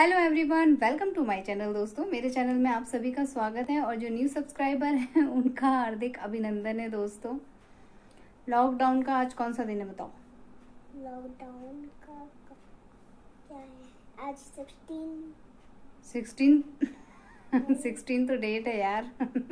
Hello everyone, welcome to my channel. दोस्तों, मेरे channel में आप सभी का स्वागत है और जो न्यू सब्सक्राइबर हैं उनका हार्दिक अभिनंदन है। दोस्तों, लॉकडाउन का आज कौन सा दिन है बताओ? लॉकडाउन का क्या है आज? 16 तो डेट है यार।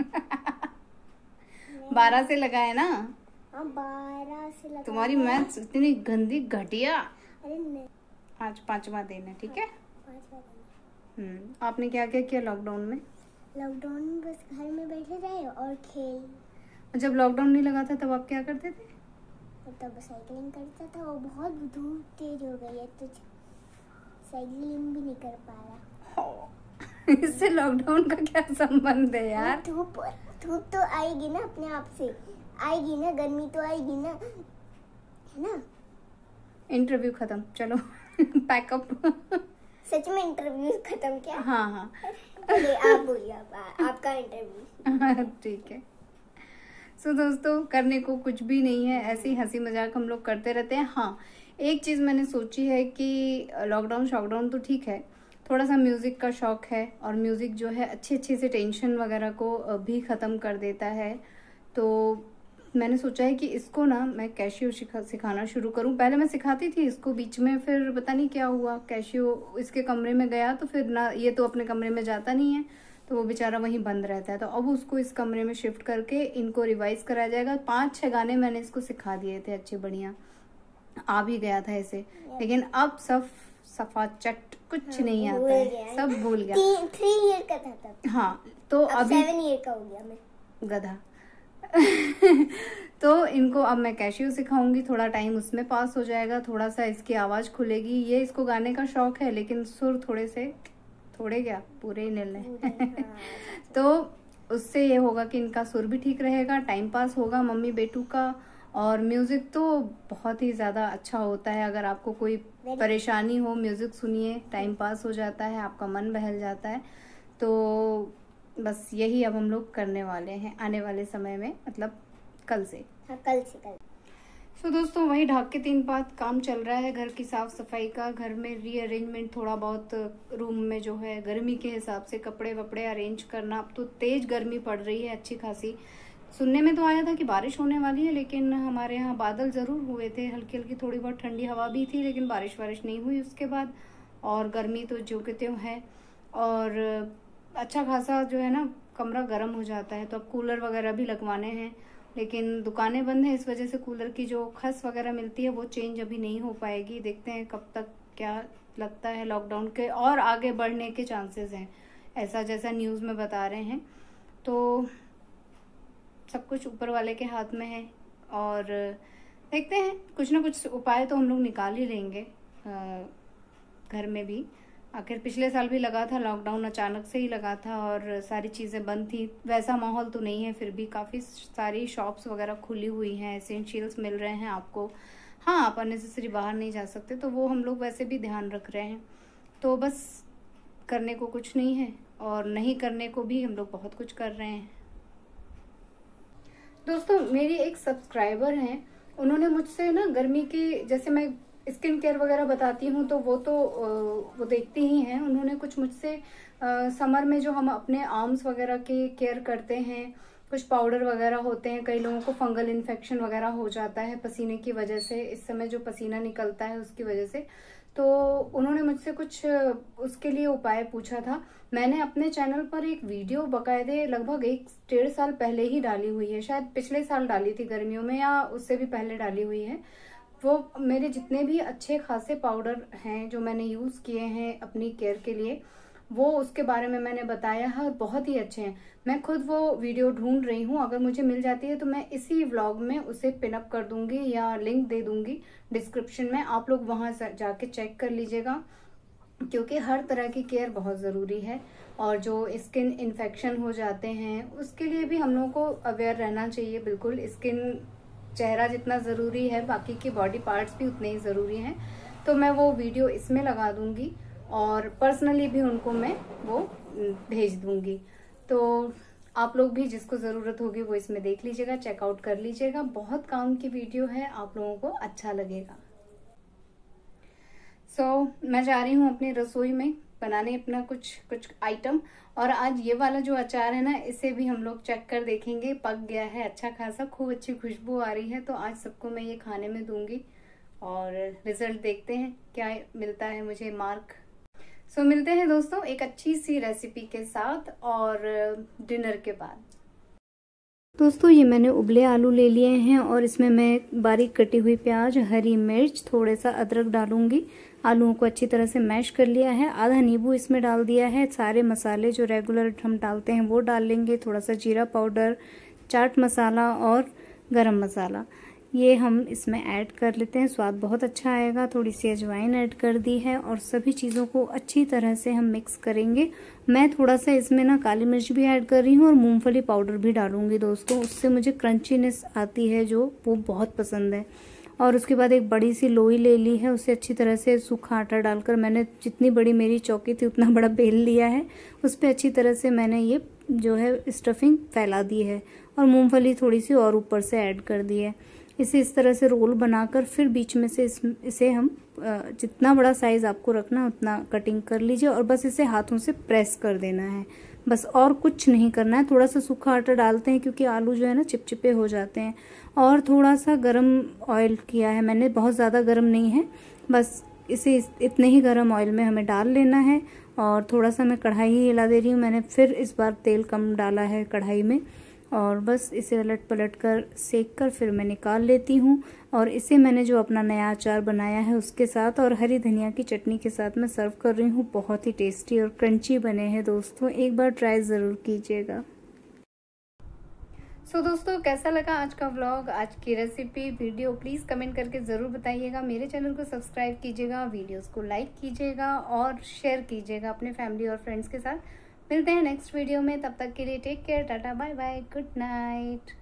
12 से लगा है ना? हाँ, 12 से लगा। तुम्हारी मैथ्स इतनी गंदी घटिया। अरे नहीं, आज 5वां दिन है, ठीक है। 5वां दिन। आपने क्या क्या किया लॉकडाउन में? लॉकडाउन में बस घर में बैठे रहे और खेल। जब लॉकडाउन नहीं लगा था तब आप क्या करते थे? तब साइकिलिंग करता था और बहुत धूप तेज हो गई है तो साइकिलिंग भी नहीं कर पा रहा। इससे लॉकडाउन का क्या संबंध है यार? धूप तो आएगी ना, अपने आप से आएगी ना, गर्मी तो आएगी ना, है ना। इंटरव्यू खत्म, चलो पैकअप। सच में इंटरव्यू खत्म क्या? हाँ। चलिए आप बोलिए, आपका इंटरव्यू। ठीक है। सो दोस्तों, करने को कुछ भी नहीं है, ऐसे ही हंसी मजाक हम लोग करते रहते हैं। हाँ, एक चीज मैंने सोची है कि लॉकडाउन तो ठीक है, थोड़ा सा म्यूजिक का शौक है और म्यूजिक जो है अच्छे से टेंशन वगैरह को भी खत्म कर देता है। तो मैंने सोचा है कि इसको ना मैं कैशियो सिखाना शुरू करूं। पहले मैं सिखाती थी इसको, बीच में फिर पता नहीं क्या हुआ, कैशियो इसके कमरे में गया तो फिर ना, ये तो अपने कमरे में जाता नहीं है तो वो बेचारा वहीं बंद रहता है। तो अब उसको इस कमरे में शिफ्ट करके इनको रिवाइज कराया जाएगा। 5-6 गाने मैंने इसको सिखा दिए थे, अच्छे बढ़िया आ भी गया था इसे, लेकिन अब सब सफा चट कुछ नहीं आता है, सब भूल गया। 3 ईयर का था तब। हाँ, तो अभी 7 ईयर का हो गया मैं, गधा। तो इनको अब मैं कैशियो सिखाऊंगी, थोड़ा टाइम उसमें पास हो जाएगा, थोड़ा सा इसकी आवाज खुलेगी। ये इसको गाने का शौक है लेकिन सुर थोड़े क्या पूरे ही निलने। तो उससे ये होगा कि इनका सुर भी ठीक रहेगा, टाइम पास होगा मम्मी बेटू का। और म्यूजिक तो बहुत ही ज्यादा अच्छा होता है, अगर आपको कोई परेशानी हो म्यूजिक सुनिए, टाइम पास हो जाता है, आपका मन बहल जाता है। तो बस यही अब हम लोग करने वाले हैं आने वाले समय में, मतलब कल से। हाँ, कल से। तो दोस्तों, वही ढाक के 3 बात काम चल रहा है, घर की साफ सफाई का, घर में रीअरेंजमेंट, थोड़ा बहुत रूम में जो है गर्मी के हिसाब से कपड़े वपड़े अरेंज करना। अब तो तेज गर्मी पड़ रही है अच्छी खासी। सुनने में तो आया था कि बारिश होने वाली है, लेकिन हमारे यहाँ बादल जरूर हुए थे, हल्की हल्की थोड़ी बहुत ठंडी हवा भी थी, लेकिन बारिश वारिश नहीं हुई उसके बाद। और गर्मी तो जो के त्यों है, और अच्छा खासा जो है ना कमरा गर्म हो जाता है। तो अब कूलर वगैरह भी लगवाने हैं, लेकिन दुकानें बंद है, इस वजह से कूलर की जो खस वगैरह मिलती है वो चेंज अभी नहीं हो पाएगी। देखते हैं कब तक, क्या लगता है लॉकडाउन के और आगे बढ़ने के चांसेस हैं, ऐसा जैसा न्यूज़ में बता रहे हैं। तो सब कुछ ऊपर वाले के हाथ में है और देखते हैं, कुछ ना कुछ उपाय तो हम लोग निकाल ही लेंगे घर में भी। आखिर पिछले साल भी लगा था लॉकडाउन, अचानक से ही लगा था और सारी चीज़ें बंद थी। वैसा माहौल तो नहीं है, फिर भी काफ़ी सारी शॉप्स वगैरह खुली हुई हैं, एसेंशियल्स मिल रहे हैं आपको। हाँ, आप अननेसेसरी बाहर नहीं जा सकते, तो वो हम लोग वैसे भी ध्यान रख रहे हैं। तो बस करने को कुछ नहीं है और नहीं करने को भी हम लोग बहुत कुछ कर रहे हैं। दोस्तों, मेरी एक सब्सक्राइबर हैं, उन्होंने मुझसे ना गर्मी की, जैसे मैं स्किन केयर वगैरह बताती हूँ तो वो देखती ही हैं। उन्होंने कुछ मुझसे समर में जो हम अपने आर्म्स वगैरह की केयर करते हैं, कुछ पाउडर वगैरह होते हैं, कई लोगों को फंगल इन्फेक्शन वगैरह हो जाता है पसीने की वजह से, इस समय जो पसीना निकलता है उसकी वजह से। तो उन्होंने मुझसे कुछ उसके लिए उपाय पूछा था। मैंने अपने चैनल पर एक वीडियो बकायदे लगभग 1-1.5 साल पहले ही डाली हुई है, शायद पिछले साल डाली थी गर्मियों में या उससे भी पहले डाली हुई है। वो मेरे जितने भी अच्छे खासे पाउडर हैं जो मैंने यूज किए हैं अपनी केयर के लिए, वो उसके बारे में मैंने बताया है और बहुत ही अच्छे हैं। मैं खुद वो वीडियो ढूंढ रही हूँ, अगर मुझे मिल जाती है तो मैं इसी व्लॉग में उसे पिन अप कर दूंगी या लिंक दे दूंगी डिस्क्रिप्शन में, आप लोग वहां जाके चेक कर लीजिएगा, क्योंकि हर तरह की केयर बहुत ज़रूरी है। और जो स्किन इन्फेक्शन हो जाते हैं उसके लिए भी हम लोगों को अवेयर रहना चाहिए। बिल्कुल, स्किन चेहरा जितना ज़रूरी है, बाकी के बॉडी पार्ट्स भी उतने ही ज़रूरी हैं। तो मैं वो वीडियो इसमें लगा दूंगी और पर्सनली भी उनको मैं वो भेज दूंगी। तो आप लोग भी जिसको ज़रूरत होगी वो इसमें देख लीजिएगा, चेकआउट कर लीजिएगा, बहुत काम की वीडियो है, आप लोगों को अच्छा लगेगा। मैं जा रही हूँ अपनी रसोई में बनाने अपना कुछ आइटम। और आज ये वाला जो अचार है ना, इसे भी हम लोग चेक कर देखेंगे, पक गया है अच्छा खासा, खूब अच्छी खुशबू आ रही है। तो आज सबको मैं ये खाने में दूंगी और रिजल्ट देखते हैं क्या मिलता है मुझे मार्क। सो मिलते हैं दोस्तों एक अच्छी सी रेसिपी के साथ और डिनर के बाद। दोस्तों ये मैंने उबले आलू ले लिए हैं और इसमें मैं बारीक कटी हुई प्याज, हरी मिर्च, थोड़ा सा अदरक डालूंगी। आलूओं को अच्छी तरह से मैश कर लिया है, आधा नींबू इसमें डाल दिया है। सारे मसाले जो रेगुलर हम डालते हैं वो डाल लेंगे, थोड़ा सा जीरा पाउडर, चाट मसाला और गरम मसाला ये हम इसमें ऐड कर लेते हैं, स्वाद बहुत अच्छा आएगा। थोड़ी सी अजवाइन ऐड कर दी है और सभी चीज़ों को अच्छी तरह से हम मिक्स करेंगे। मैं थोड़ा सा इसमें ना काली मिर्च भी ऐड कर रही हूँ और मूंगफली पाउडर भी डालूंगी दोस्तों, उससे मुझे क्रंचीनेस आती है जो वो बहुत पसंद है। और उसके बाद एक बड़ी सी लोई ले ली है, उसे अच्छी तरह से सूखा आटा डालकर मैंने जितनी बड़ी मेरी चौकी थी उतना बड़ा बेल लिया है, उस पर अच्छी तरह से मैंने ये जो है स्टफिंग फैला दी है और मूंगफली थोड़ी सी और ऊपर से ऐड कर दी है। इसे इस तरह से रोल बनाकर फिर बीच में से इसे हम जितना बड़ा साइज आपको रखना उतना कटिंग कर लीजिए और बस इसे हाथों से प्रेस कर देना है, बस और कुछ नहीं करना है। थोड़ा सा सूखा आटा डालते हैं क्योंकि आलू जो है ना चिपचिपे हो जाते हैं। और थोड़ा सा गरम ऑयल किया है मैंने, बहुत ज़्यादा गरम नहीं है, बस इसे इतने ही गरम ऑयल में हमें डाल लेना है। और थोड़ा सा मैं कढ़ाई ही हिला दे रही हूँ, मैंने फिर इस बार तेल कम डाला है कढ़ाई में और बस इसे उलट पलट कर सेक कर फिर मैं निकाल लेती हूँ। और इसे मैंने जो अपना नया अचार बनाया है उसके साथ और हरी धनिया की चटनी के साथ मैं सर्व कर रही हूँ। बहुत ही टेस्टी और क्रंची बने हैं दोस्तों, एक बार ट्राई ज़रूर कीजिएगा। सो दोस्तों कैसा लगा आज का व्लॉग, आज की रेसिपी वीडियो, प्लीज़ कमेंट करके ज़रूर बताइएगा। मेरे चैनल को सब्सक्राइब कीजिएगा, वीडियोस को लाइक कीजिएगा और शेयर कीजिएगा अपने फैमिली और फ्रेंड्स के साथ। मिलते हैं नेक्स्ट वीडियो में, तब तक के लिए take care, tata bye bye, good night.